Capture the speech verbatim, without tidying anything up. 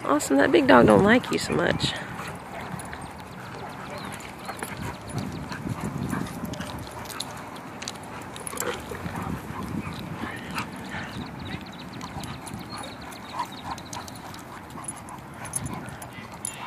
Austin, that big dog don't like you so much.